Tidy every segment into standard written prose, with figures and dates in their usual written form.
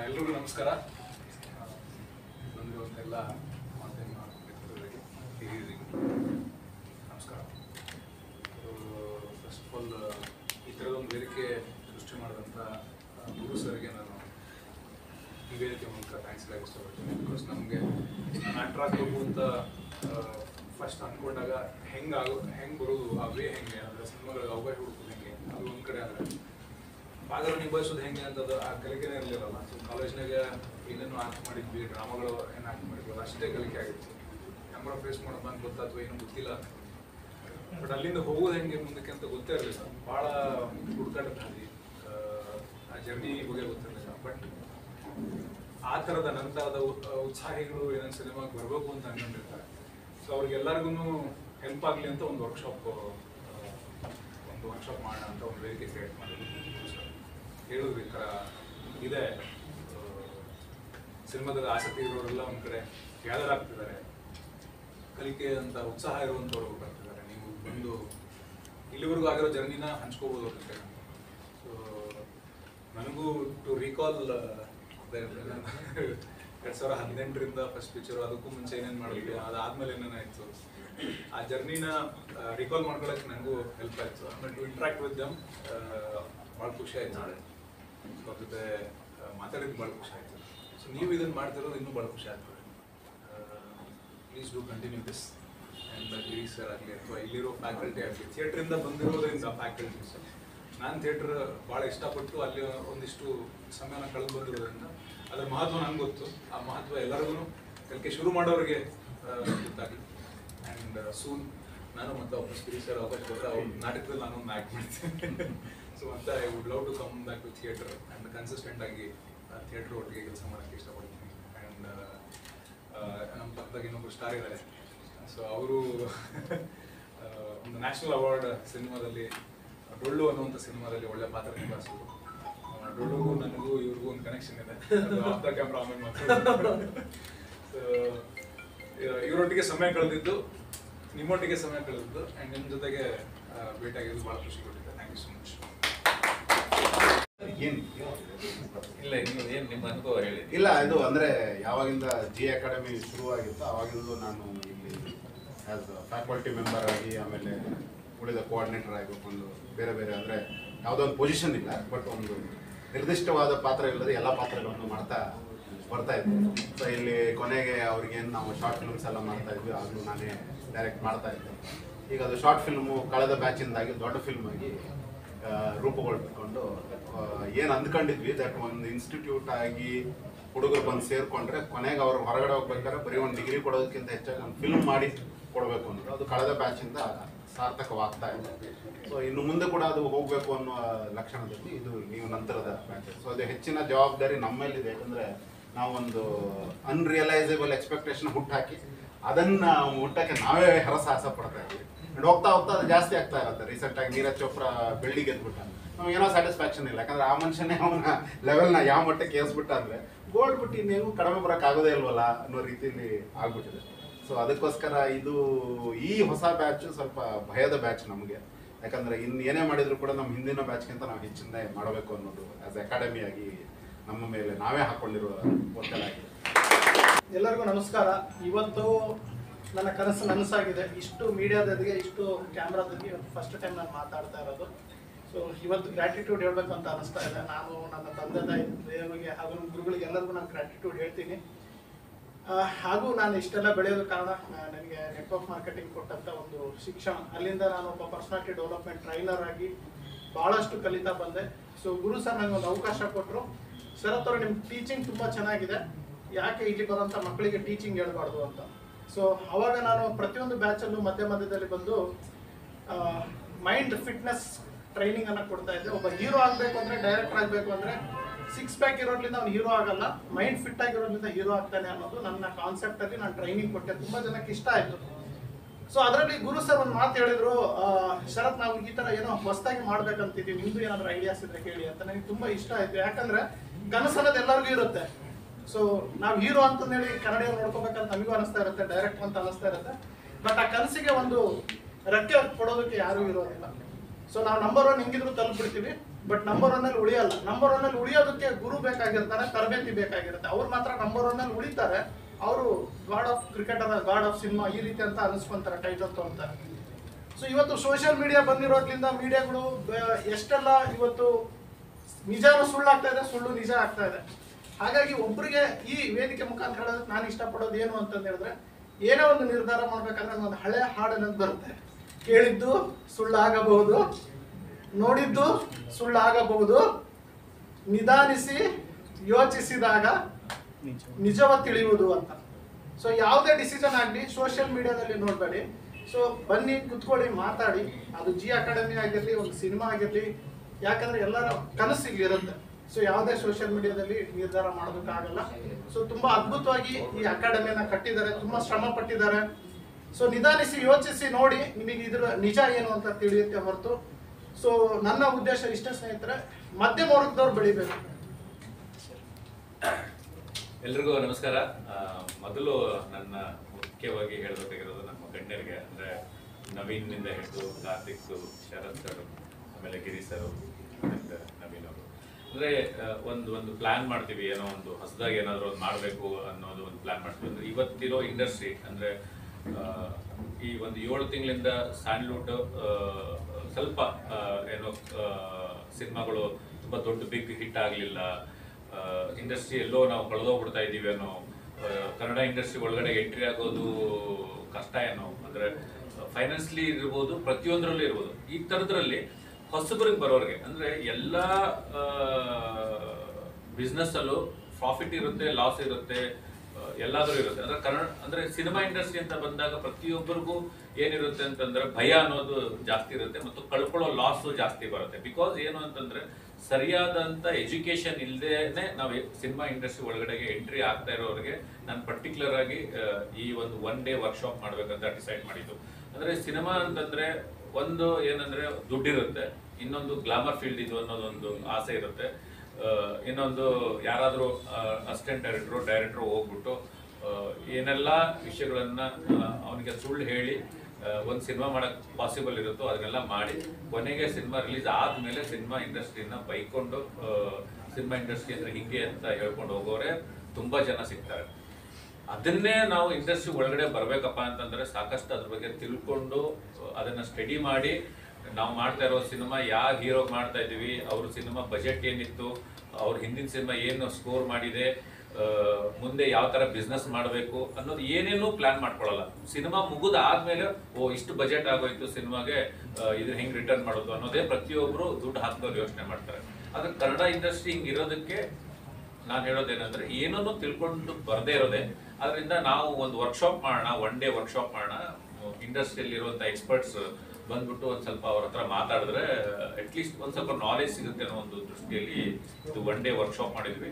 ಎಲ್ರಿಗೂ ನಮಸ್ಕಾರ. ಬಂದಿರುವಂತೆಲ್ಲ ಮಾಧ್ಯಮ ಮಿತ್ರರಿಗೆ ಹಿರಿಯರಿಗೆ ನಮಸ್ಕಾರ. ಫಸ್ಟ್ ಆಫ್ ಆಲ್ ಈ ಥರದೊಂದು ವೇದಿಕೆ ಸೃಷ್ಟಿ ಮಾಡಿದಂಥ ಗುರು ಸರ್ಗೆ ನಾನು ಈ ವೇದಿಕೆ ಮೂಲಕ ಥ್ಯಾಂಕ್ಸ್ ಹೇಳಕ್ಕೆ ಇಷ್ಟಪಡ್ತೀನಿ. ಬಿಕಾಸ್ ನಮಗೆ ಆಕ್ಟರ್ ಆಗಬೇಕು ಅಂತ ಫಸ್ಟ್ ಅಂದ್ಕೊಂಡಾಗ ಹೆಂಗೆ ಬರೋದು, ಆ ವೇ ಹೆಂಗೆ ಅಂದರೆ ಸಿನಿಮಾಗಳಿಗೆ ಅವಕಾಶ ಹುಡುಕೋದು ಹೆಂಗೆ, ಅದು ಒಂದು ಕಡೆ ಆದರೆ ಪಾತ್ರ ನಿಭಾಯಿಸೋದು ಹೆಂಗೆ ಅಂತದ್ದು ಆ ಕಲಿಕೆನೇ ಇರಲಿಲ್ಲಲ್ಲ. ಸೊ ಕಾಲೇಜ್ನಾಗ ಏನೇನು ಆಕ್ಟ್ ಮಾಡಿದ್ವಿ, ಡ್ರಾಮಾಗಳು ಏನು ಆಕ್ಟ್ ಮಾಡಿದ್ವಿ ಅಷ್ಟೇ ಕಲಿಕೆ ಆಗಿತ್ತು. ಕ್ಯಾಮ್ರಾ ಫೇಸ್ ಮಾಡೋದು ಅಂತ ಗೊತ್ತಾಯ್ತು, ಏನೂ ಗೊತ್ತಿಲ್ಲ. ಬಟ್ ಅಲ್ಲಿಂದ ಹೋಗೋದು ಹೆಂಗೆ ಮುಂದಕ್ಕೆ ಅಂತ ಗೊತ್ತೇ ಇರಲಿಲ್ಲ. ಭಾಳ ಹುಡುಕಾಟ ಬಂದ್ವಿ, ಆ ಜರ್ನಿ ಬಗ್ಗೆ ಗೊತ್ತಿರಲಿಲ್ಲ. ಬಟ್ ಆ ಥರದ ನಂತರದ ಉತ್ಸಾಹಿಗಳು ಏನೇನು ಸಿನಿಮಾಗೆ ಬರಬೇಕು ಅಂತ ಅನ್ಕೊಂಡಿರ್ತಾರೆ. ಸೊ ಅವ್ರಿಗೆಲ್ಲರಿಗೂ ಹೆಲ್ಪ್ ಆಗಲಿ ಅಂತ ಒಂದು ವರ್ಕ್ಶಾಪ್ ಮಾಡೋಣ ಅಂತ ಒಂದು ವೇದಿಕೆ ಕ್ರಿಯೇಟ್ ಮಾಡಿದ್ವಿ. ಹೇಳಿದ್ವಿ ಈ ಥರ ಇದೆ, ಸಿನಿಮಾದಲ್ಲಿ ಆಸಕ್ತಿ ಇರೋರೆಲ್ಲ ಒಂದು ಕಡೆ ಗ್ಯಾದರ್ ಆಗ್ತಿದ್ದಾರೆ, ಕಲಿಕೆ ಅಂತ ಉತ್ಸಾಹ ಇರುವಂಥವ್ರು ಬರ್ತಿದ್ದಾರೆ. ನೀವು ಬಂದು ಇಲ್ಲಿವರೆಗೂ ಆಗಿರೋ ಜರ್ನಿನ ಹಂಚ್ಕೋಬೋದು ಅವ್ರ ಜೊತೆ. ಸೊ ನನಗೂ ಟು ರೀಕಾಲ್ 2018ರಿಂದ ಫಸ್ಟ್ ಪಿಕ್ಚರು, ಅದಕ್ಕೂ ಮುಂಚೆ ಏನೇನು ಮಾಡಿದ್ವಿ, ಅದಾದ್ಮೇಲೆ ಏನೇನಾಯಿತು, ಆ ಜರ್ನಿನ ರಿಕಾಲ್ ಮಾಡ್ಕೊಳ್ಳೋಕೆ ನನಗೂ ಹೆಲ್ಪ್ ಆಯಿತು. ಆಮೇಲೆ ಟು ಇಂಟ್ರಾಕ್ಟ್ ವಿತ್ ದಮ್ ಭಾಳ ಖುಷಿ ಆಯಿತು. ನಾಳೆ ಅವ್ರ ಜೊತೆ ಮಾತಾಡಿದ್ದು ಭಾಳ ಖುಷಿ ಆಯಿತು. ಸೊ ನೀವು ಇದನ್ನು ಮಾಡ್ತಿರೋದು ಇನ್ನೂ ಭಾಳ ಖುಷಿ ಆಗ್ತದೆ. Please do continue this. And Girish sir ಆಗಲಿ ಅಥವಾ ಇಲ್ಲಿರೋ ಫ್ಯಾಕಲ್ಟಿ ಆಗಲಿ, ಥಿಯೇಟ್ರಿಂದ ಬಂದಿರೋದ್ರಿಂದ ಫ್ಯಾಕಲ್ಟೀಸ್, ನಾನು ಥಿಯೇಟ್ರ್ ಭಾಳ ಇಷ್ಟಪಟ್ಟು ಅಲ್ಲಿ ಒಂದಿಷ್ಟು ಸಮಯನ ಕಳೆದು ಬಂದಿರೋದ್ರಿಂದ ಅದರ ಮಹತ್ವ ನನಗೆ ಗೊತ್ತು. ಆ ಮಹತ್ವ ಎಲ್ಲರಿಗೂ ಕಲಿಕೆ ಶುರು ಮಾಡೋರಿಗೆ ಗೊತ್ತಾಗಲಿ. ಆ್ಯಂಡ್ ಸೂನ್ ನಾನು ಮತ್ತು ವಾಪಸ್ ಗಿರೀಶ್ ಸರ್ ಅವಕಾಶ ಕೊಟ್ಟರೆ ಅವ್ರ ನಾಟಕದಲ್ಲಿ ನಾನು ಒಂದು ಆ್ಯಕ್ಟ್ ಮಾಡ್ತೀನಿ. ಸೊ ಅಂತ I would love to come back to theatre and consistent ಆಗಿ ಥಿಯೇಟ್ರ್ ಒಟ್ಟಿಗೆ ಕೆಲಸ ಮಾಡೋಕ್ಕೆ ಇಷ್ಟಪಡ್ತೀನಿ. ಆ್ಯಂಡ್ ನಮ್ಮ ಪಕ್ಕದಾಗ ಇನ್ನೊಬ್ಬರು ಸ್ಟಾರ್ ಇದ್ದಾರೆ. ಸೊ ಅವರು ಒಂದು ನ್ಯಾಷನಲ್ ಅವಾರ್ಡ್ ಸಿನಿಮಾದಲ್ಲಿ ಡೊಳ್ಳು ಅನ್ನುವಂಥ ಸಿನಿಮಾದಲ್ಲಿ ಒಳ್ಳೆ ಪಾತ್ರ ನಿಭಾಯಿಸಿದ್ರು. ಡೊಳ್ಳುಗೂ ನನಗೂ ಇವ್ರಿಗೂ ಒಂದು ಕನೆಕ್ಷನ್ ಇದೆ. ಆಫ್ ದ ಕ್ಯಾಮ್ರಾ ಆಮೇಲೆ ಮಾತ್ರ. ಸೊ ಇವರೊಟ್ಟಿಗೆ ಸಮಯ ಕಳೆದಿದ್ದು, ನಿಮ್ಮೊಟ್ಟಿಗೆ ಸಮಯ ಕಳೆದಿದ್ದು ಆ್ಯಂಡ್ ನಿಮ್ಮ ಜೊತೆಗೆ ಭೇಟಿಯಾಗಿದ್ದು ಭಾಳ ಖುಷಿ ಕೊಟ್ಟಿದೆ. Thank you so much. ಇಲ್ಲ, ನೀವು ಏನು ನಿಮ್ಮ ಅನುಭವ ಹೇಳಿ. ಇಲ್ಲ, ಇದು ಅಂದರೆ ಯಾವಾಗಿಂದ ಜಿ ಅಕಾಡೆಮಿ ಶುರುವಾಗಿತ್ತು ಆವಾಗಿಂದಲೂ ನಾನು ಇಲ್ಲಿ ಆ್ಯಸ್ ಫ್ಯಾಕಲ್ಟಿ ಮೆಂಬರ್ ಆಗಿ, ಆಮೇಲೆ ಉಳಿದ ಕೋಆರ್ಡಿನೇಟರ್ ಆಗಿ ಒಂದು ಬೇರೆ ಬೇರೆ, ಅಂದರೆ ಯಾವುದೋ ಒಂದು ಪೊಸಿಷನ್ ಇಲ್ಲ, ಬಟ್ ಒಂದು ನಿರ್ದಿಷ್ಟವಾದ ಪಾತ್ರ ಇಲ್ಲದೆ ಎಲ್ಲ ಪಾತ್ರಗಳನ್ನು ಮಾಡ್ತಾ ಬರ್ತಾ ಇದ್ವಿ. ಸೊ ಇಲ್ಲಿ ಕೊನೆಗೆ ಅವ್ರಿಗೇನು ನಾವು ಶಾರ್ಟ್ ಫಿಲ್ಮ್ಸ್ ಎಲ್ಲ ಮಾಡ್ತಾ ಇದ್ವಿ, ಆಗಲೂ ನಾನೇ ಡೈರೆಕ್ಟ್ ಮಾಡ್ತಾ ಇದ್ದೆ. ಈಗ ಅದು ಶಾರ್ಟ್ ಫಿಲ್ಮು ಕಳೆದ ಬ್ಯಾಚಿಂದಾಗಿ ದೊಡ್ಡ ಫಿಲ್ಮ್ ಆಗಿ ರೂಪುಗೊಳ್ಕೊಂಡು ಏನು ಅಂದ್ಕೊಂಡಿದ್ವಿ ದಟ್ ಒಂದು ಇನ್ಸ್ಟಿಟ್ಯೂಟ್ ಆಗಿ ಹುಡುಗರು ಬಂದು ಸೇರಿಕೊಂಡ್ರೆ ಕೊನೆಗೆ ಅವ್ರು ಹೊರಗಡೆ ಹೋಗ್ಬೇಕಾದ್ರೆ ಬರೀ ಒಂದು ಡಿಗ್ರಿ ಕೊಡೋದಕ್ಕಿಂತ ಹೆಚ್ಚಾಗಿ ಒಂದು ಫಿಲ್ಮ್ ಮಾಡಿ ಕೊಡಬೇಕು ಅನ್ನೋದು ಅದು ಕಳೆದ ಬ್ಯಾಚಿಂದ ಸಾರ್ಥಕವಾಗ್ತಾ ಇದೆ. ಸೊ ಇನ್ನು ಮುಂದೆ ಕೂಡ ಅದು ಹೋಗಬೇಕು ಅನ್ನೋ ಲಕ್ಷಣದಲ್ಲಿ ಇದು ನೀವು ನಂತರದ ಬ್ಯಾಚ್. ಸೊ ಅದು ಹೆಚ್ಚಿನ ಜವಾಬ್ದಾರಿ ನಮ್ಮ ಮೇಲಿದೆ. ಯಾಕಂದರೆ ನಾವೊಂದು ಅನ್ರಿಯಲೈಸೇಬಲ್ ಎಕ್ಸ್ಪೆಕ್ಟೇಷನ್ ಹುಟ್ಟಾಕಿ ಅದನ್ನು ಹುಟ್ಟಕ್ಕೆ ನಾವೇ ಹರಸಾಹಸ ಪಡ್ತಾ ಇದ್ದೀವಿ. ಆ್ಯಂಡ್ ಹೋಗ್ತಾ ಅದು ಜಾಸ್ತಿ ಆಗ್ತಾ ಇರುತ್ತೆ. ರೀಸೆಂಟಾಗಿ ನೀರಜ್ ಚೋಪ್ರಾ ಬೆಳ್ಳಿ ಗೆದ್ಬಿಟ್ಟ, ನಮಗೇನೋ ಸ್ಯಾಟಿಸ್ಫ್ಯಾಕ್ಷನ್ ಇಲ್ಲ. ಯಾಕಂದರೆ ಆ ಮನುಷ್ಯನೇ ಅವನ ಲೆವೆಲ್ನ ಯಾವ ಮಟ್ಟಕ್ಕೆ ಏರಿಸ್ಬಿಟ್ಟ ಅಂದರೆ ಗೋಲ್ಡ್ ಬಿಟ್ಟು ಇನ್ನೇನು ಕಡಿಮೆ ಬರೋಕ್ಕಾಗೋದೇ ಇಲ್ವಲ್ಲ ಅನ್ನೋ ರೀತಿಯಲ್ಲಿ ಆಗ್ಬಿಟ್ಟಿದೆ. ಸೊ ಅದಕ್ಕೋಸ್ಕರ ಈ ಹೊಸ ಬ್ಯಾಚ್ ಸ್ವಲ್ಪ ಭಯದ ಬ್ಯಾಚ್ ನಮಗೆ. ಯಾಕಂದರೆ ಇನ್ನು ಏನೇ ಮಾಡಿದ್ರು ಕೂಡ ನಮ್ಮ ಹಿಂದಿನ ಬ್ಯಾಚ್ಗಿಂತ ನಾವು ಹೆಚ್ಚಿನ ಮಾಡಬೇಕು ಅನ್ನೋದು ಆ್ಯಸ್ ಅಕಾಡೆಮಿಯಾಗಿ ನಮ್ಮ ಮೇಲೆ ನಾವೇ ಹಾಕ್ಕೊಂಡಿರುವ ಒತ್ತಡ ಆಗಿದೆ. ಎಲ್ಲರಿಗೂ ನಮಸ್ಕಾರ. ಇವತ್ತು ನನ್ನ ಕನಸು ನನಸಾಗಿದೆ. ಇಷ್ಟು ಮೀಡಿಯಾದೊಂದಿಗೆ, ಇಷ್ಟು ಕ್ಯಾಮ್ರಾದೊಂದಿಗೆ ಇವತ್ತು ಫಸ್ಟ್ ಟೈಮ್ ನಾನು ಮಾತಾಡ್ತಾ ಇರೋದು. ಸೊ ಇವತ್ತು ಗ್ರ್ಯಾಟಿಟ್ಯೂಡ್ ಹೇಳಬೇಕಂತ ಅನಿಸ್ತಾ ಇದೆ. ನಾನು ನನ್ನ ತಂದೆ ತಾಯಿ ದೇವರಿಗೆ ಹಾಗೂ ನಮ್ಮ ಗುರುಗಳಿಗೆ ಎಲ್ಲರಿಗೂ ನಾನು ಗ್ರ್ಯಾಟಿಟ್ಯೂಡ್ ಹೇಳ್ತೀನಿ. ಹಾಗೂ ನಾನು ಇಷ್ಟೆಲ್ಲ ಬೆಳೆಯೋದು ಕಾರಣ ನನಗೆ ನೆಟ್ವರ್ಕ್ ಮಾರ್ಕೆಟಿಂಗ್ ಕೊಟ್ಟಂಥ ಒಂದು ಶಿಕ್ಷಣ. ಅಲ್ಲಿಂದ ನಾನು ಒಬ್ಬ ಪರ್ಸನಾಲಿಟಿ ಡೆವಲಪ್ಮೆಂಟ್ ಟ್ರೈನರ್ ಆಗಿ ಭಾಳಷ್ಟು ಕಲಿತಾ ಬಂದೆ. ಸೊ ಗುರು ಸರ್ ನನಗೆ ಒಂದು ಅವಕಾಶ ಕೊಟ್ಟರು. ಶರತ್ ಅವರು ನಿಮ್ಮ ಟೀಚಿಂಗ್ ತುಂಬ ಚೆನ್ನಾಗಿದೆ, ಯಾಕೆ ಇಲ್ಲಿ ಬರೋಂಥ ಮಕ್ಕಳಿಗೆ ಟೀಚಿಂಗ್ ಹೇಳ್ಬಾರ್ದು ಅಂತ. ಸೊ ಅವಾಗ ನಾನು ಪ್ರತಿಯೊಂದು ಬ್ಯಾಚಲ್ಲೂ ಮಧ್ಯದಲ್ಲಿ ಬಂದು ಮೈಂಡ್ ಫಿಟ್ನೆಸ್ ಟ್ರೈನಿಂಗನ್ನು ಕೊಡ್ತಾ ಇದ್ದೆ. ಒಬ್ಬ ಹೀರೋ ಆಗಬೇಕು ಅಂದರೆ, ಡೈರೆಕ್ಟರ್ ಆಗಬೇಕು ಅಂದರೆ ಸಿಕ್ಸ್ ಪ್ಯಾಕ್ ಇರೋದ್ರಿಂದ ಅವ್ನು ಹೀರೋ ಆಗಲ್ಲ, ಮೈಂಡ್ ಫಿಟ್ ಆಗಿರೋದ್ರಿಂದ ಹೀರೋ ಆಗ್ತಾನೆ ಅನ್ನೋದು ನನ್ನ ಕಾನ್ಸೆಪ್ಟಲ್ಲಿ ನಾನು ಟ್ರೈನಿಂಗ್ ಕೊಟ್ಟೆ. ತುಂಬ ಜನಕ್ಕೆ ಇಷ್ಟ ಆಯಿತು. ಸೊ ಅದರಲ್ಲಿ ಗುರು ಸರ್ ಒಂದು ಮಾತು ಹೇಳಿದ್ರು, ಶರತ್ ನಾವು ಈ ಥರ ಏನೋ ಹೊಸದಾಗಿ ಮಾಡ್ಬೇಕಂತಿದ್ದೀವಿ, ನಿಮ್ಮದು ಏನಾದರೂ ಐಡಿಯಾಸ್ ಇದ್ರೆ ಹೇಳಿ ಅಂತ. ನನಗೆ ತುಂಬ ಇಷ್ಟ ಆಯಿತು. ಯಾಕಂದರೆ ಕನಸು ಅನ್ನೋದು ಎಲ್ಲರಿಗೂ ಇರುತ್ತೆ. ಸೊ ನಾವು ಹೀರೋ ಅಂತಂದೇಳಿ ಕನ್ನಡಿಯವ್ರು ನೋಡ್ಕೋಬೇಕಂತ ನಮಗೂ ಅನಿಸ್ತಾ ಇರುತ್ತೆ, ಡೈರೆಕ್ಟ್ ಅಂತ ಅನಿಸ್ತಾ ಇರುತ್ತೆ. ಬಟ್ ಆ ಕನಸಿಗೆ ಒಂದು ರೆಕ್ಕೆ ಕೊಡೋದಕ್ಕೆ ಯಾರೂ ಇರೋದಿಲ್ಲ. ಸೊ ನಾವು ನಂಬರ್ 1 ಹೆಂಗಿದ್ರು ತಲುಪಿಬಿಡ್ತೀವಿ, ಬಟ್ ನಂಬರ್ 1 ಅಲ್ಲಿ ಉಳಿಯಲ್ಲ. ನಂಬರ್ 1 ಅಲ್ಲಿ ಉಳಿಯೋದಕ್ಕೆ ಗುರು ಬೇಕಾಗಿರ್ತಾರೆ, ತರಬೇತಿ ಬೇಕಾಗಿರುತ್ತೆ. ಅವ್ರು ಮಾತ್ರ ನಂಬರ್ 1 ಅಲ್ಲಿ ಉಳಿತಾರೆ. ಅವರು god of cricketer, god of cinema ಈ ರೀತಿ ಅಂತ ಅನಿಸ್ಕೊಂತಾರೆ, ಟೈಟಲ್ ತಗೊಂತಾರೆ. ಸೊ ಇವತ್ತು ಸೋಷಿಯಲ್ ಮೀಡಿಯಾ ಬಂದಿರೋದ್ರಿಂದ ಮೀಡಿಯಾಗಳು ಎಷ್ಟೆಲ್ಲ ಇವತ್ತು ನಿಜಾನು ಸುಳ್ಳಾಗ್ತಾ ಇದೆ, ಸುಳ್ಳು ನಿಜ ಆಗ್ತಾ ಇದೆ. ಹಾಗಾಗಿ ಒಬ್ಬರಿಗೆ ಈ ವೇದಿಕೆ ಮುಖಾಂತರ ಹೇಳೋದಕ್ಕೆ ನಾನು ಇಷ್ಟಪಡೋದು ಏನು ಅಂತಂದು ಹೇಳಿದ್ರೆ, ಏನೋ ಒಂದು ನಿರ್ಧಾರ ಮಾಡ್ಬೇಕಂದ್ರೆ ಒಂದು ಹಳೆ ಹಾಡನ್ನೋದು ಬರುತ್ತೆ, ಕೇಳಿದ್ದು ಸುಳ್ಳಾಗಬಹುದು, ನೋಡಿದ್ದು ಸುಳ್ಳಾಗಬಹುದು, ನಿಧಾನಿಸಿ ಯೋಚಿಸಿದಾಗ ನಿಜವ ತಿಳಿಯುವುದು ಅಂತ. ಸೊ ಯಾವುದೇ ಡಿಸಿಷನ್ ಆಗಲಿ ಸೋಷಿಯಲ್ ಮೀಡಿಯಾದಲ್ಲಿ ನೋಡಬೇಡಿ. ಸೊ ಬನ್ನಿ, ಕುತ್ಕೊಳ್ಳಿ, ಮಾತಾಡಿ. ಅದು ಜಿ ಅಕಾಡೆಮಿ ಆಗಿರಲಿ, ಒಂದು ಸಿನಿಮಾ ಆಗಿರಲಿ, ಯಾಕಂದ್ರೆ ಎಲ್ಲರ ಕನಸು ಇಲ್ಲಿರುತ್ತೆ. ಸೊ ಯಾವುದೇ ಸೋಷಿಯಲ್ ಮೀಡಿಯಾದಲ್ಲಿ ನಿರ್ಧಾರ ಮಾಡೋದಕ್ಕಾಗಲ್ಲ. ಸೊ ತುಂಬಾ ಅದ್ಭುತವಾಗಿ ಈ ಅಕಾಡೆಮಿಯನ್ನ ಕಟ್ಟಿದ್ದಾರೆ, ತುಂಬಾ ಶ್ರಮ ಪಟ್ಟಿದ್ದಾರೆ. ಸೊ ನಿಧಾನಿಸಿ ಯೋಚಿಸಿ ನೋಡಿ, ನಿಮಗೆ ಇದ್ರ ನಿಜ ಏನು ಅಂತ ತಿಳಿಯುತ್ತೆ ಹೊರತು. ಸೊ ನನ್ನ ಉದ್ದೇಶ ಇಷ್ಟ ಸ್ನೇಹಿತರೆ, ಮಧ್ಯಮ ವರ್ಗದವ್ರು ಬೆಳಿಬೇಕು. ಎಲ್ರಿಗೂ ನಮಸ್ಕಾರ. ಮೊದಲು ನನ್ನ ಮುಖ್ಯವಾಗಿ ಹೇಳಬೇಕಾಗಿರೋದು ನಮ್ಮ ಗಣ್ಯರಿಗೆ, ಅಂದರೆ ನವೀನ್ನಿಂದ ಹಿಡಿದು ಕಾರ್ತಿಕ್, ಶರತ್ ಸರ್, ಆಮೇಲೆ ಗಿರಿ ಸರ್ ಮತ್ತು ನವೀನ್ ಅವರು. ಅಂದರೆ ಒಂದು ಪ್ಲ್ಯಾನ್ ಮಾಡ್ತೀವಿ, ಏನೋ ಒಂದು ಹೊಸದಾಗಿ ಏನಾದರೂ ಒಂದು ಮಾಡಬೇಕು ಅನ್ನೋದು ಒಂದು ಪ್ಲ್ಯಾನ್ ಮಾಡ್ತೀವಿ. ಅಂದರೆ ಇವತ್ತಿರೋ ಇಂಡಸ್ಟ್ರಿ ಅಂದರೆ ಈ ಒಂದು 7 ತಿಂಗಳಿಂದ ಸ್ಯಾಂಡ್ಲ್ವುಡ್ ಸ್ವಲ್ಪ ಏನೋ ಸಿನಿಮಾಗಳು ತುಂಬ ದೊಡ್ಡ ಬಿಗ್ ಹಿಟ್ ಆಗಲಿಲ್ಲ. ಇಂಡಸ್ಟ್ರಿ ಎಲ್ಲೋ ನಾವು ಕಳೆದೋಗ್ಬಿಡ್ತಾ ಇದ್ದೀವಿ ಅನ್ನೋ, ಕನ್ನಡ ಇಂಡಸ್ಟ್ರಿ ಒಳಗಡೆ ಎಂಟ್ರಿ ಆಗೋದು ಕಷ್ಟ ಏನೋ, ಅಂದರೆ ಫೈನಾನ್ಸ್ಲಿ ಇರ್ಬೋದು, ಪ್ರತಿಯೊಂದರಲ್ಲೂ ಇರ್ಬೋದು. ಈ ಥರದ್ರಲ್ಲಿ ಹೊಸಬರಿಗೆ ಬರೋರಿಗೆ, ಅಂದರೆ ಎಲ್ಲ ಬಿಸ್ನೆಸ್ಸಲ್ಲೂ ಪ್ರಾಫಿಟ್ ಇರುತ್ತೆ, ಲಾಸ್ ಇರುತ್ತೆ, ಎಲ್ಲಾದರೂ ಇರುತ್ತೆ. ಅಂದರೆ ಅಂದರೆ ಸಿನಿಮಾ ಇಂಡಸ್ಟ್ರಿ ಅಂತ ಬಂದಾಗ ಪ್ರತಿಯೊಬ್ಬರಿಗೂ ಏನಿರುತ್ತೆ ಅಂತಂದ್ರೆ ಭಯ ಅನ್ನೋದು ಜಾಸ್ತಿ ಇರುತ್ತೆ, ಮತ್ತು ಕಳ್ಕೊಳ್ಳೋ ಲಾಸು ಜಾಸ್ತಿ ಬರುತ್ತೆ. ಬಿಕಾಸ್ ಏನು ಅಂತಂದ್ರೆ ಸರಿಯಾದಂಥ ಎಜುಕೇಶನ್ ಇಲ್ಲದೇನೆ ನಾವು ಸಿನಿಮಾ ಇಂಡಸ್ಟ್ರಿ ಒಳಗಡೆಗೆ ಎಂಟ್ರಿ ಆಗ್ತಾ ಇರೋರಿಗೆ ನಾನು ಪರ್ಟಿಕ್ಯುಲರ್ ಆಗಿ ಈ ಒಂದು 1 ಡೇ ವರ್ಕ್ಶಾಪ್ ಮಾಡ್ಬೇಕಂತ ಡಿಸೈಡ್ ಮಾಡಿದ್ದು. ಅಂದರೆ ಸಿನಿಮಾ ಅಂತಂದ್ರೆ ಒಂದು ಏನಂದ್ರೆ ದುಡ್ಡಿರುತ್ತೆ, ಇನ್ನೊಂದು ಗ್ಲಾಮರ್ ಫೀಲ್ಡ್ ಇದು ಅನ್ನೋದೊಂದು ಆಸೆ ಇರುತ್ತೆ, ಇನ್ನೊಂದು ಯಾರಾದರೂ ಅಸಿಸ್ಟೆಂಟ್ ಡೈರೆಕ್ಟ್ರು ಹೋಗ್ಬಿಟ್ಟು ಏನೆಲ್ಲ ವಿಷಯಗಳನ್ನ ಅವನಿಗೆ ಸುಳ್ಳು ಹೇಳಿ ಒಂದು ಸಿನಿಮಾ ಮಾಡಕ್ ಪಾಸಿಬಲ್ ಇರುತ್ತೋ ಅದನ್ನೆಲ್ಲ ಮಾಡಿ ಕೊನೆಗೆ ಸಿನಿಮಾ ರಿಲೀಸ್ ಆದ್ಮೇಲೆ ಸಿನಿಮಾ ಇಂಡಸ್ಟ್ರಿನ ಬೈಕೊಂಡು ಸಿನಿಮಾ ಇಂಡಸ್ಟ್ರಿ ಅಂದ್ರೆ ಹಿಂಗೆ ಅಂತ ಹೇಳ್ಕೊಂಡು ಹೋಗೋರೆ ತುಂಬಾ ಜನ ಸಿಗ್ತಾರೆ. ಅದನ್ನೇ ನಾವು ಇಂಡಸ್ಟ್ರಿ ಒಳಗಡೆ ಬರ್ಬೇಕಪ್ಪ ಅಂತಂದ್ರೆ ಸಾಕಷ್ಟು ಅದ್ರ ಬಗ್ಗೆ ತಿಳ್ಕೊಂಡು ಅದನ್ನ ಸ್ಟಡಿ ಮಾಡಿ ನಾವು ಮಾಡ್ತಾ ಇರೋ ಸಿನಿಮಾ ಯಾವ ಹೀರೋ ಮಾಡ್ತಾ ಇದೀವಿ, ಅವ್ರ ಸಿನಿಮಾ ಬಜೆಟ್ ಏನಿತ್ತು, ಅವ್ರ ಹಿಂದಿನ ಸಿನಿಮಾ ಏನು ಸ್ಕೋರ್ ಮಾಡಿದೆ, ಮುಂದೆ ಯಾವ ತರ ಬಿಸ್ನೆಸ್ ಮಾಡಬೇಕು ಅನ್ನೋದು ಏನೇನೂ ಪ್ಲಾನ್ ಮಾಡ್ಕೊಳ್ಳಲ್ಲ. ಸಿನಿಮಾ ಮುಗಿದ ಆದ್ಮೇಲೆ ಇಷ್ಟು ಬಜೆಟ್ ಆಗೋಯ್ತು ಸಿನಿಮಾಗೆ, ಇದನ್ನ ಹೆಂಗ್ ರಿಟರ್ನ್ ಮಾಡೋದು ಅನ್ನೋದೇ ಪ್ರತಿಯೊಬ್ರು ದುಡ್ಡು ಹಾಕೋರು ಯೋಚನೆ ಮಾಡ್ತಾರೆ. ಆದ್ರೆ ಕನ್ನಡ ಇಂಡಸ್ಟ್ರಿ ಹಿಂಗ್ ಇರೋದಕ್ಕೆ ನಾನು ಹೇಳೋದೇನಂದ್ರೆ ಏನನ್ನೂ ತಿಳ್ಕೊಂಡು ಬರದೇ ಇರೋದೆ. ಅದರಿಂದ ನಾವು ಒಂದು ವರ್ಕ್ಶಾಪ್ ಮಾಡೋಣ, 1 ಡೇ ವರ್ಕ್ಶಾಪ್ ಮಾಡೋಣ, ಇಂಡಸ್ಟ್ರಿಯಲ್ಲಿ ಇರುವಂತ ಎಕ್ಸ್ಪರ್ಟ್ಸ್ ಬಂದ್ಬಿಟ್ಟು ಒಂದ್ ಸ್ವಲ್ಪ ಅವ್ರ ಹತ್ರ ಮಾತಾಡಿದ್ರೆ ಅಟ್ಲೀಸ್ಟ್ ಒಂದ್ ಸ್ವಲ್ಪ ನಾಲೆಜ್ ಸಿಗುತ್ತೆ ಅನ್ನೋ ಒಂದು ದೃಷ್ಟಿಯಲ್ಲಿ ಇದು 1 ಡೇ ವರ್ಕ್ಶಾಪ್ ಮಾಡಿದ್ವಿ.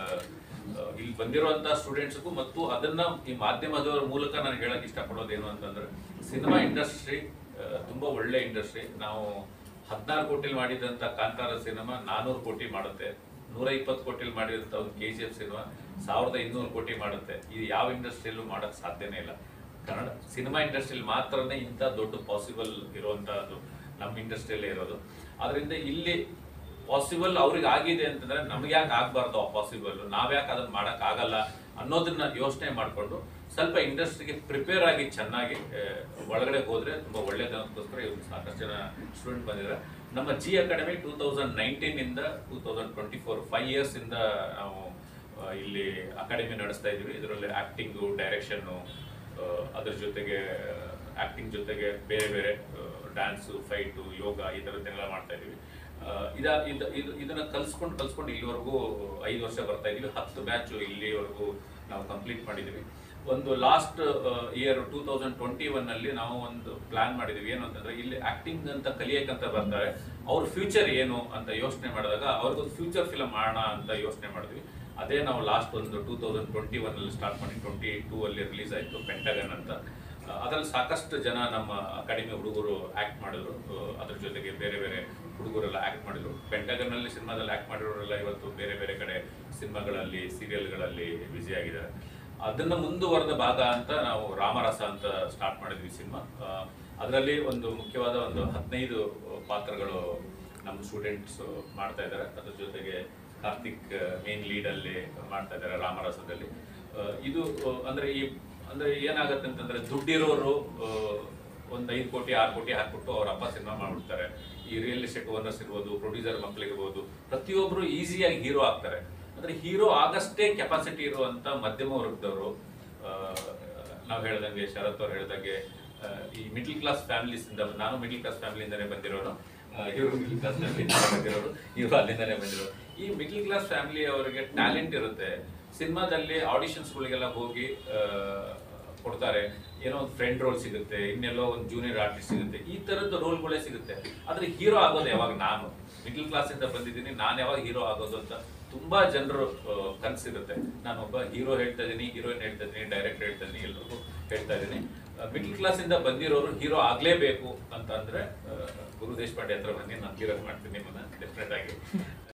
ಇಲ್ಲಿ ಬಂದಿರುವಂತಹ ಸ್ಟೂಡೆಂಟ್ಸ್ಗೂ ಮತ್ತು ಅದನ್ನ ಈ ಮಾಧ್ಯಮದವರ ಮೂಲಕ ನಾನು ಹೇಳಕ್ ಇಷ್ಟಪಡೋದೇನು ಅಂತಂದ್ರೆ ಸಿನಿಮಾ ಇಂಡಸ್ಟ್ರಿ ತುಂಬಾ ಒಳ್ಳೆ ಇಂಡಸ್ಟ್ರಿ. ನಾವು 16 ಕೋಟಿಲಿ ಮಾಡಿದಂತ ಕಾಂತಾರ ಸಿನಿಮಾ 400 ಕೋಟಿ ಮಾಡುತ್ತೆ, 120 ಕೋಟಿಲಿ ಮಾಡಿದಂತ ಒಂದು KGF ಸಿನಿಮಾ 1200 ಕೋಟಿ ಮಾಡುತ್ತೆ. ಇದು ಯಾವ ಇಂಡಸ್ಟ್ರಿಯಲ್ಲೂ ಮಾಡಕ್ ಸಾಧ್ಯನೇ ಇಲ್ಲ. ಕನ್ನಡ ಸಿನಿಮಾ ಇಂಡಸ್ಟ್ರಿಯಲ್ಲಿ ಮಾತ್ರನೇ ಇಂಥ ದೊಡ್ಡ ಪಾಸಿಬಲ್ ಇರುವಂತಹದ್ದು ನಮ್ಮ ಇಂಡಸ್ಟ್ರಿಯಲ್ಲೇ ಇರೋದು. ಆದ್ರಿಂದ ಇಲ್ಲಿ ಪಾಸಿಬಲ್ ಅವ್ರಿಗೆ ಆಗಿದೆ ಅಂತಂದ್ರೆ ನಮ್ಗೆ ಯಾಕೆ ಆಗ್ಬಾರ್ದು ಆ ಪಾಸಿಬಲ್, ನಾವ್ಯಾಕೆ ಅದನ್ನ ಮಾಡಕ್ ಆಗಲ್ಲ ಅನ್ನೋದನ್ನ ಯೋಚನೆ ಮಾಡ್ಕೊಂಡು ಸ್ವಲ್ಪ ಇಂಡಸ್ಟ್ರಿಗೆ ಪ್ರಿಪೇರ್ ಆಗಿ ಚೆನ್ನಾಗಿ ಒಳಗಡೆ ಹೋದ್ರೆ ತುಂಬಾ ಒಳ್ಳೇದಕ್ಕೋಸ್ಕರ ಇವ್ರು ಸಾಕಷ್ಟು ಜನ ಸ್ಟೂಡೆಂಟ್ ಬಂದಿದ್ದಾರೆ. ನಮ್ಮ ಜಿ ಅಕಾಡೆಮಿ 2019 ಇಂದ 2024 5 years ಇಂದ ನಾವು ಇಲ್ಲಿ ಅಕಾಡೆಮಿ ನಡೆಸ್ತಾ ಇದೀವಿ. ಇದರಲ್ಲಿ ಆಕ್ಟಿಂಗು, ಡೈರೆಕ್ಷನ್ನು, ಅದ್ರ ಜೊತೆಗೆ ಆಕ್ಟಿಂಗ್ ಜೊತೆಗೆ ಬೇರೆ ಬೇರೆ ಡ್ಯಾನ್ಸು, ಫೈಟು, ಯೋಗ ಈ ಥರದ್ದೆಲ್ಲ ಮಾಡ್ತಾ ಇದೀವಿ. ಇದನ್ನ ಕಲ್ಸ್ಕೊಂಡು ಇಲ್ಲಿವರೆಗೂ 5 ವರ್ಷ ಬರ್ತಾ ಇದೀವಿ. 10 ಬ್ಯಾಚ್ ಇಲ್ಲಿವರೆಗೂ ನಾವು ಕಂಪ್ಲೀಟ್ ಮಾಡಿದೀವಿ. ಒಂದು ಲಾಸ್ಟ್ ಇಯರ್ 2021 ಅಲ್ಲಿ ನಾವು ಒಂದು ಪ್ಲಾನ್ ಮಾಡಿದೀವಿ. ಏನು ಅಂತಂದ್ರೆ ಇಲ್ಲಿ ಆಕ್ಟಿಂಗ್ ಅಂತ ಕಲಿಯಕ್ಕಂತ ಬರ್ತಾರೆ, ಅವ್ರ ಫ್ಯೂಚರ್ ಏನು ಅಂತ ಯೋಚನೆ ಮಾಡಿದಾಗ ಅವ್ರಿಗೊಂದು ಫ್ಯೂಚರ್ ಫಿಲಮ್ ಮಾಡೋಣ ಅಂತ ಯೋಚನೆ ಮಾಡಿದ್ವಿ. ಅದೇ ನಾವು ಲಾಸ್ಟ್ ಒಂದು 2021 ಅಲ್ಲಿ ಸ್ಟಾರ್ಟ್ ಮಾಡಿ 22 ಅಲ್ಲಿ ರಿಲೀಸ್ ಆಯಿತು ಪೆಂಟಗನ್ ಅಂತ. ಅದರಲ್ಲಿ ಸಾಕಷ್ಟು ಜನ ನಮ್ಮ ಅಕಾಡೆಮಿ ಹುಡುಗರು ಆಕ್ಟ್ ಮಾಡಿದ್ರು, ಅದ್ರ ಜೊತೆಗೆ ಬೇರೆ ಬೇರೆ ಹುಡುಗರೆಲ್ಲ ಆಕ್ಟ್ ಮಾಡಿದ್ರು. ಪೆಂಟಗನ್ ಅಲ್ಲಿ ಸಿನಿಮಾದಲ್ಲಿ ಆಕ್ಟ್ ಮಾಡಿರೋರೆಲ್ಲ ಇವತ್ತು ಬೇರೆ ಬೇರೆ ಕಡೆ ಸಿನಿಮಾಗಳಲ್ಲಿ, ಸೀರಿಯಲ್ಗಳಲ್ಲಿ ಬ್ಯುಸಿ ಆಗಿದ್ದಾರೆ. ಅದನ್ನ ಮುಂದುವರೆದ ಭಾಗ ಅಂತ ನಾವು ರಾಮರಸ ಅಂತ ಸ್ಟಾರ್ಟ್ ಮಾಡಿದ್ವಿ ಸಿನಿಮಾ. ಅದರಲ್ಲಿ ಒಂದು ಮುಖ್ಯವಾದ ಒಂದು 15 ಪಾತ್ರಗಳು ನಮ್ಮ ಸ್ಟೂಡೆಂಟ್ಸ್ ಮಾಡ್ತಾ ಇದ್ದಾರೆ. ಅದ್ರ ಜೊತೆಗೆ ಕಾರ್ತಿಕ್ ಮೇನ್ ಲೀಡಲ್ಲಿ ಮಾಡ್ತಾ ಇದ್ದಾರೆ ರಾಮರಸದಲ್ಲಿ. ಇದು ಅಂದ್ರೆ ಏನಾಗುತ್ತೆ ಅಂತಂದ್ರೆ ದುಡ್ಡಿರೋರು ಒಂದು 5 ಕೋಟಿ 6 ಕೋಟಿ ಹಾಕ್ಬಿಟ್ಟು ಅವ್ರ ಅಪ್ಪ ಸಿನಿಮಾ ಮಾಡ್ಬಿಡ್ತಾರೆ. ಈ ರಿಯಲ್ ಎಸ್ಟೇಟ್ ಓನರ್ಸ್ ಇರ್ಬೋದು, ಪ್ರೊಡ್ಯೂಸರ್ ಮಕ್ಕಳಿರ್ಬೋದು, ಪ್ರತಿಯೊಬ್ರು ಈಸಿಯಾಗಿ ಹೀರೋ ಆಗ್ತಾರೆ. ಅಂದ್ರೆ ಹೀರೋ ಆಗಷ್ಟೇ ಕೆಪಾಸಿಟಿ ಇರುವಂತ ಮಧ್ಯಮ ವರ್ಗದವರು, ನಾವು ಹೇಳ್ದಂಗೆ ಶರತ್ ಅವ್ರು ಹೇಳ್ದಂಗೆ ಈ ಮಿಡ್ಲ್ ಕ್ಲಾಸ್ ಫ್ಯಾಮಿಲೀಸ್ ಇಂದ, ನಾನು ಮಿಡ್ಲ್ ಕ್ಲಾಸ್ ಫ್ಯಾಮಿಲಿಯಿಂದನೇ ಬಂದಿರೋನು, ಇವರು ಮಿಡ್ಲ್ ಕ್ಲಾಸ್ ಫ್ಯಾಮಿಲಿಯಿಂದ ಬಂದಿರೋರು, ಇವರು ಅಲ್ಲಿಂದನೇ ಬಂದಿರೋರು. ಈ ಮಿಡ್ಲ್ ಕ್ಲಾಸ್ ಫ್ಯಾಮಿಲಿ ಅವರಿಗೆ ಟ್ಯಾಲೆಂಟ್ ಇರುತ್ತೆ. ಸಿನಿಮಾದಲ್ಲಿ ಆಡಿಷನ್ಸ್ಗಳಿಗೆಲ್ಲ ಹೋಗಿ ಕೊಡ್ತಾರೆ. ಏನೋ ಒಂದು ಫ್ರೆಂಡ್ ರೋಲ್ ಸಿಗುತ್ತೆ, ಇನ್ನೆಲ್ಲೋ ಒಂದು ಜೂನಿಯರ್ ಆರ್ಟಿಸ್ಟ್ ಸಿಗುತ್ತೆ, ಈ ತರದ್ದು ರೋಲ್ಗಳೇ ಸಿಗುತ್ತೆ. ಆದ್ರೆ ಹೀರೋ ಆಗೋದು ಯಾವಾಗ? ನಾನು ಮಿಡ್ಲ್ ಕ್ಲಾಸ್ ಇಂದ ಬಂದಿದ್ದೀನಿ, ನಾನು ಯಾವಾಗ ಹೀರೋ ಆಗೋದು ಅಂತ ತುಂಬಾ ಜನರು ಕನಸಿರುತ್ತೆ. ನಾನೊಬ್ಬ ಹೀರೋ ಹೇಳ್ತಾ ಇದೀನಿ, ಹೀರೋಯಿನ್ ಹೇಳ್ತಾ ಇದೀನಿ, ಡೈರೆಕ್ಟರ್ ಹೇಳ್ತಾ ಇದೀನಿ, ಎಲ್ರಿಗೂ ಹೇಳ್ತಾ ಇದೀನಿ. ಮಿಡ್ಲ್ ಕ್ಲಾಸ್ ಇಂದ ಬಂದಿರೋರು ಹೀರೋ ಆಗ್ಲೇಬೇಕು ಅಂತ ಅಂದ್ರೆ ಗುರು ದೇಶಪಾಂಡೆ ಹತ್ರ ಬನ್ನಿ, ನಾನು ಹೀರೋ ಮಾಡ್ತೀನಿ ನಿಮ್ಮನ್ನ ಡೆಫಿನೆಟ್ ಆಗಿ.